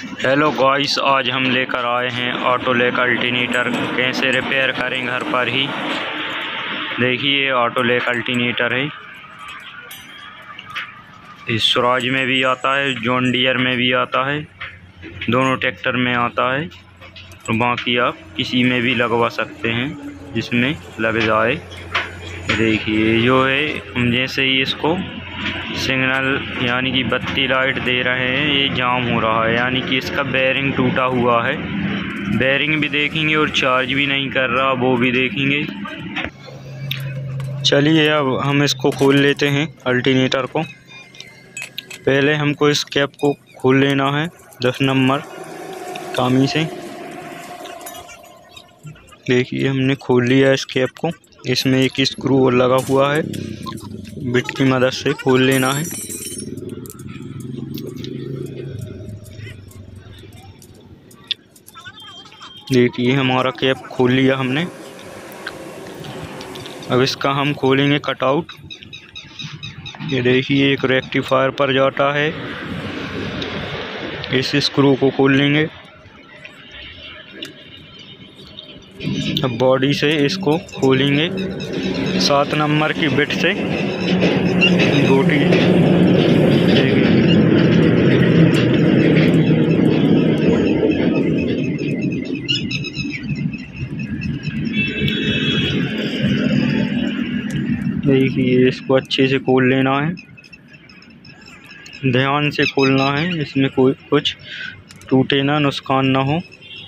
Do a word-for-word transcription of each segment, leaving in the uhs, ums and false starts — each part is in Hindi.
हेलो गाइस, आज हम लेकर आए हैं ऑटोलेक अल्टरनेटर कैसे रिपेयर करें घर पर ही। देखिए, ऑटोलेक अल्टरनेटर है। इस स्वराज में भी आता है, जॉन डियर में भी आता है, दोनों ट्रैक्टर में आता है। और बाकी आप किसी में भी लगवा सकते हैं जिसमें लग जाए। देखिए जो है, हम जैसे ही इसको सिग्नल यानी कि बत्ती लाइट दे रहे हैं, ये जाम हो रहा है, यानी कि इसका बेयरिंग टूटा हुआ है। बेयरिंग भी देखेंगे और चार्ज भी नहीं कर रहा, वो भी देखेंगे। चलिए अब हम इसको खोल लेते हैं अल्टरनेटर को। पहले हमको इस कैप को खोल लेना है दस नंबर कामी से। देखिए हमने खोल लिया इस कैप को। इसमें एक स्क्रू और लगा हुआ है, बिट की मदद से खोल लेना है। देखिए हमारा कैप खोल लिया हमने। अब इसका हम खोलेंगे कटआउट। ये देखिए एक रेक्टिफायर पर जाता है, इस स्क्रू को खोल लेंगे। अब बॉडी से इसको खोलेंगे सात नंबर की बिट से। गोटी देखिए, इसको अच्छे से खोल लेना है, ध्यान से खोलना है, इसमें कोई कुछ टूटे ना, नुकसान ना हो।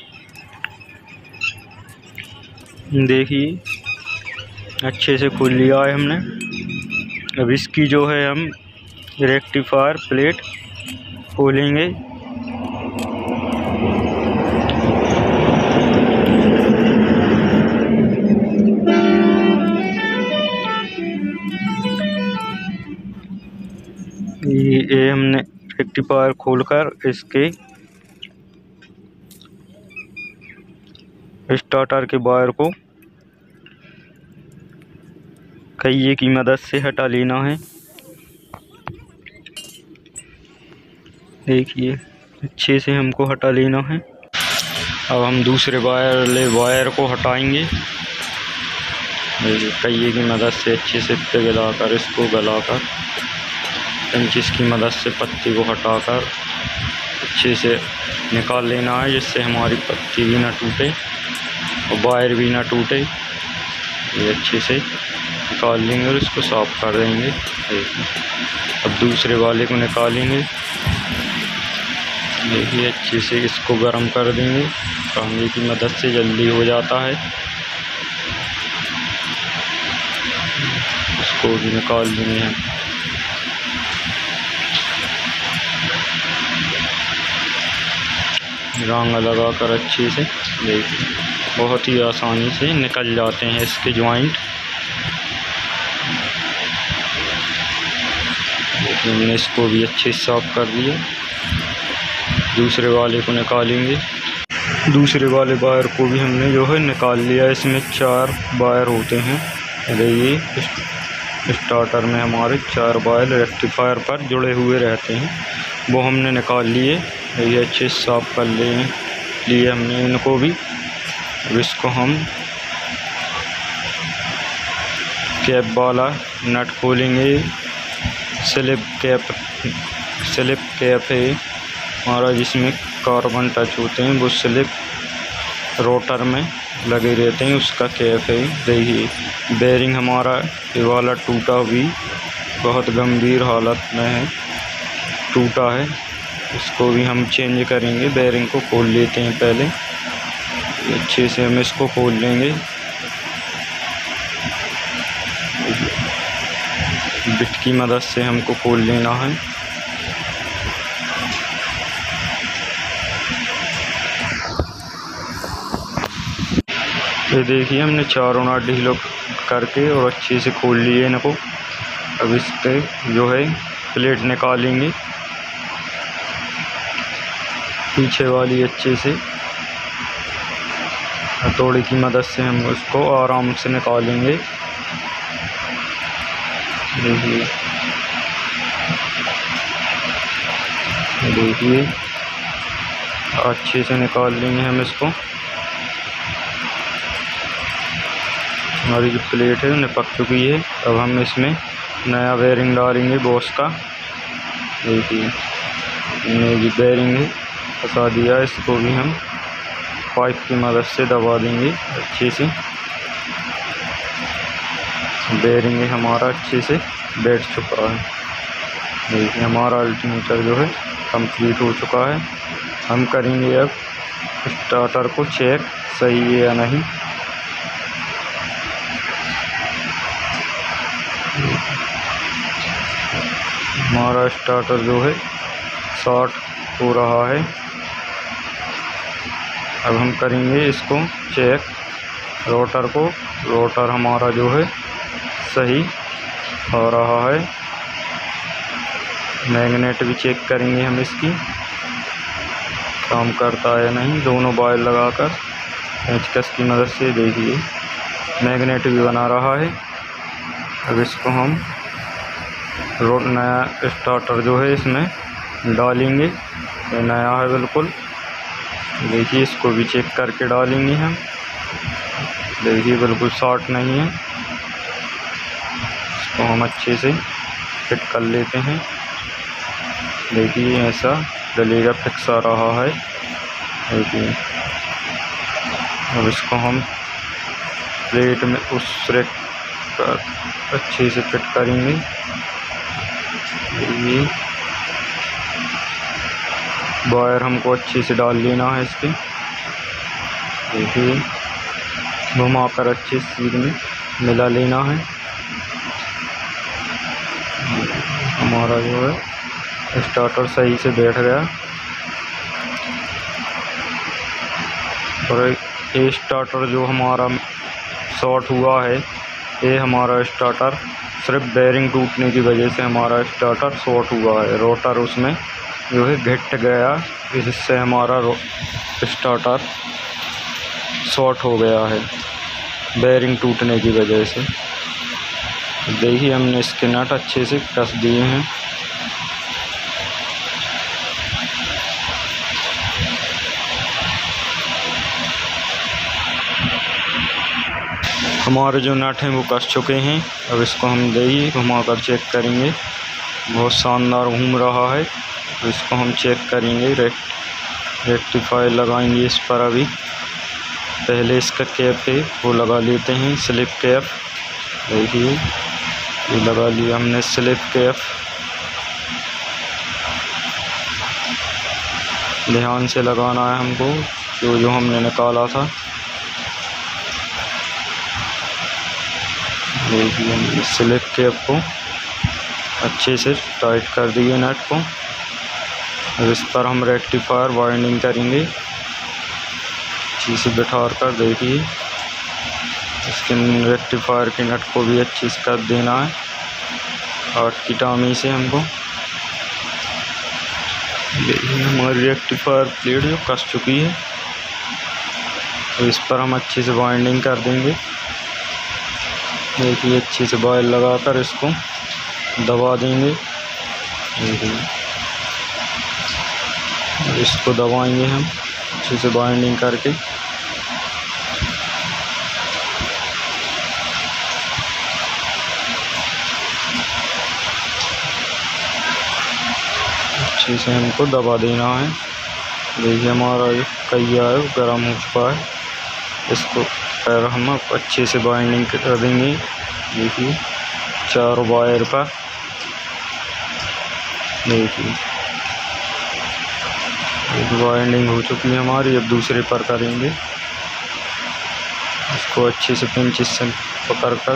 देखिए अच्छे से खोल लिया है हमने। अब इसकी जो है हम रेक्टिफायर प्लेट खोलेंगे। ये हमने रेक्टिफायर खोलकर इसके स्टार्टर के वायर को कहिए की मदद से हटा लेना है। देखिए अच्छे से हमको हटा लेना है। अब हम दूसरे वायर ले वायर को हटाएंगे। कहिए की मदद से अच्छे से पिघलाकर इसको गलाकर पेंचिस की मदद से पत्ती को हटाकर अच्छे से निकाल लेना है, जिससे हमारी पत्ती भी ना टूटे और वायर भी ना टूटे। ये अच्छे से निकाल लेंगे और इसको साफ कर देंगे। अब दूसरे वाले को निकालेंगे। देखिए अच्छे से इसको गर्म कर देंगे, कांगे की मदद से जल्दी हो जाता है। इसको भी निकाल देंगे हम। रंग लगाकर अच्छे से, देखिए बहुत ही आसानी से निकल जाते हैं इसके जॉइंट। देखिए हमने इसको भी अच्छे से साफ कर दिया। दूसरे वाले को निकालेंगे। दूसरे वाले वायर को भी हमने जो है निकाल लिया। इसमें चार वायर होते हैं। ये स्टार्टर में हमारे चार वायर रेक्टिफायर पर जुड़े हुए रहते हैं, वो हमने निकाल लिए। ये अच्छे से साफ कर लिए लिए हमने इनको भी। अब इसको हम कैप वाला नट खोलेंगे। स्लिप कैप स्लिप कैप है हमारा, जिसमें कार्बन टच होते हैं, वो स्लिप रोटर में लगे रहते हैं, उसका कैप है। देखिए बेयरिंग हमारा ये वाला टूटा भी बहुत गंभीर हालत में है, टूटा है। इसको भी हम चेंज करेंगे। बेयरिंग को खोल लेते हैं पहले। अच्छे से हम इसको खोल लेंगे। बिट की मदद से हमको खोल लेना है। ये देखिए हमने चारों नाट ढीलो करके और अच्छे से खोल लिए इनको। अब इस पे जो है प्लेट निकालेंगे पीछे वाली। अच्छे से हथौड़े की मदद से हम उसको आराम से निकालेंगे। देखिए देखिए अच्छे से निकाल लेंगे हम इसको। हमारी जो प्लेट है निपक चुकी है। अब हम इसमें नया बेरिंग डालेंगे बॉस का। देखिए हमने जी बेरिंग है फंसा दिया, इसको भी हम पाइप की मदद से दबा देंगे अच्छे से। बेरिंग हमारा अच्छे से बैठ चुका है। देखिए हमारा अल्टरनेटर जो है कंप्लीट हो चुका है। हम करेंगे अब स्टार्टर को चेक सही है या नहीं। हमारा स्टार्टर जो है शॉर्ट हो रहा है। अब हम करेंगे इसको चेक रोटर को। रोटर हमारा जो है सही हो रहा है। मैग्नेट भी चेक करेंगे हम इसकी काम करता है नहीं। दोनों वायर लगाकर पेंचकस की मदद से देखिए मैग्नेट भी बना रहा है। अब इसको हम रोड नया स्टार्टर जो है इसमें डालेंगे। ये नया है बिल्कुल। देखिए इसको भी चेक करके डालेंगे हम। देखिए बिल्कुल शॉर्ट नहीं है। इसको हम अच्छे से फिट कर लेते हैं। देखिए ऐसा डलेगा, फिक्स आ रहा है। देखिए अब इसको हम प्लेट में उस रेक पर अच्छे से फिट करेंगे। ये वायर हमको अच्छे से डाल लेना है इसके। देखिए घुमाकर अच्छे से सीध में मिला लेना है। हमारा जो है स्टार्टर सही से बैठ गया। और ये स्टार्टर जो हमारा शॉर्ट हुआ है, ये हमारा स्टार्टर सिर्फ बेरिंग टूटने की वजह से हमारा स्टार्टर शॉर्ट हुआ है। रोटर उसमें जो है घिट गया, इससे हमारा स्टार्टर शॉर्ट हो गया है बेरिंग टूटने की वजह से। देखिए हमने इसके नट अच्छे से कस दिए हैं। हमारे जो नट हैं वो कस चुके हैं। अब इसको हम देखिए घुमाकर चेक करेंगे। बहुत शानदार घूम रहा है। तो इसको हम चेक करेंगे। रेक्ट रेक्टिफायर लगाएंगे इस पर। अभी पहले इसका कैप है वो लगा लेते हैं, स्लिप कैप। देखिए ये लगा लिया हमने स्लिप कैप। ध्यान से लगाना है हमको, जो जो हमने निकाला था। देखिए स्लिप कैप को अच्छे से टाइट कर दिए नट को। अब इस पर हम रेक्टिफायर वाइंडिंग करेंगे अच्छे से बिठा कर। देखिए इसके रेक्टिफायर के नट को भी अच्छे से कर देना है आठ की टामी से हमको। देखिए हमारी रेक्टिफायर प्लेट जो कस चुकी है, तो इस पर हम अच्छे से वाइंडिंग कर देंगे। देखिए अच्छे से बॉयल लगाकर इसको दबा देंगे। देखिए इसको दबाएंगे हम अच्छे से बाइंडिंग करके। अच्छे से हमको दबा देना है। देखिए हमारा जो कहिया है वो गर्म हो चुका है। इसको पैर हम अच्छे से बाइंडिंग कर देंगे। देखिए चार वायर पर। देखिए एक बाइंडिंग हो चुकी है हमारी। अब दूसरे पर करेंगे। इसको अच्छे से पिंच से पकड़ कर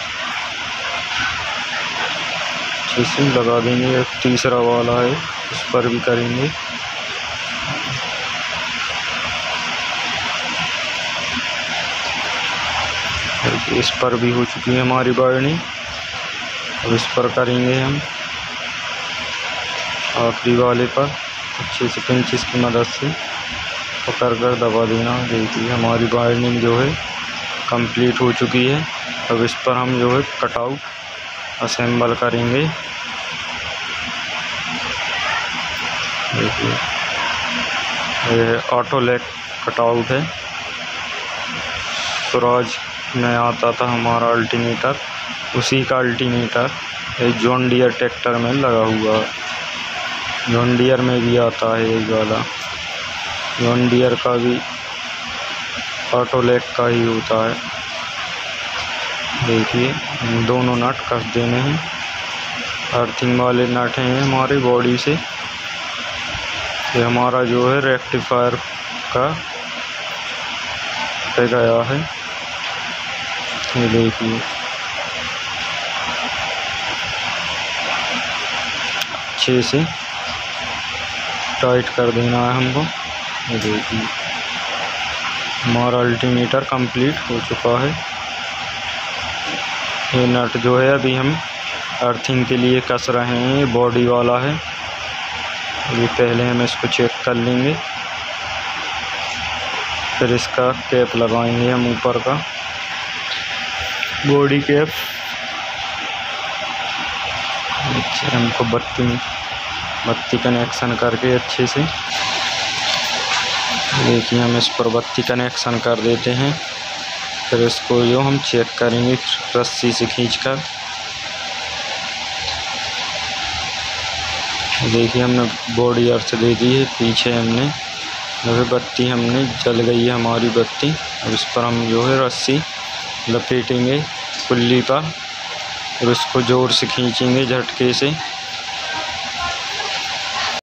अच्छे से लगा देंगे। एक तीसरा वाला है उस पर भी करेंगे। इस पर भी हो चुकी है हमारी बाइंडिंग। अब इस पर करेंगे हम आखिरी वाले पर अच्छे से पिंचिस की मदद से पकड़ कर दबा देना। देखिए हमारी बाइंडिंग जो है कंप्लीट हो चुकी है। अब इस पर हम जो है कटआउट असेंबल करेंगे। देखिए ये ऑटो लैक कटआउट है। स्वराज में आता था हमारा अल्टरनेटर, उसी का अल्टरनेटर ये जॉन डियर ट्रैक्टर में लगा हुआ है। जॉन डियर में भी आता है ये वाला, जॉन डियर का भी ऑटो लैक का ही होता है। देखिए दोनों नट कस देने हैं, अर्थिंग वाले नट हैं हमारे बॉडी से। ये हमारा जो है रेक्टिफायर का पे गया है, ये देखिए अच्छे से टाइट कर देना है हमको। ये देखिए हमारा अल्टरनेटर कंप्लीट हो चुका है। ये नट जो है अभी हम अर्थिंग के लिए कस रहे हैं, ये बॉडी वाला है। अभी पहले हम इसको चेक कर लेंगे, फिर इसका कैप लगाएंगे हम ऊपर का, बॉडी कैप। अच्छे हमको बत्ती बत्ती कनेक्शन करके अच्छे से, देखिए हम इस पर बत्ती कनेक्शन कर देते हैं। फिर इसको जो हम चेक करेंगे रस्सी से खींचकर। देखिए हमने बॉडी अर्थ दे दी है, पीछे हमने जो बत्ती हमने जल गई है हमारी बत्ती। अब इस पर हम जो है रस्सी लपेटेंगे पुल्ली पर और उसको जोर से खींचेंगे झटके से।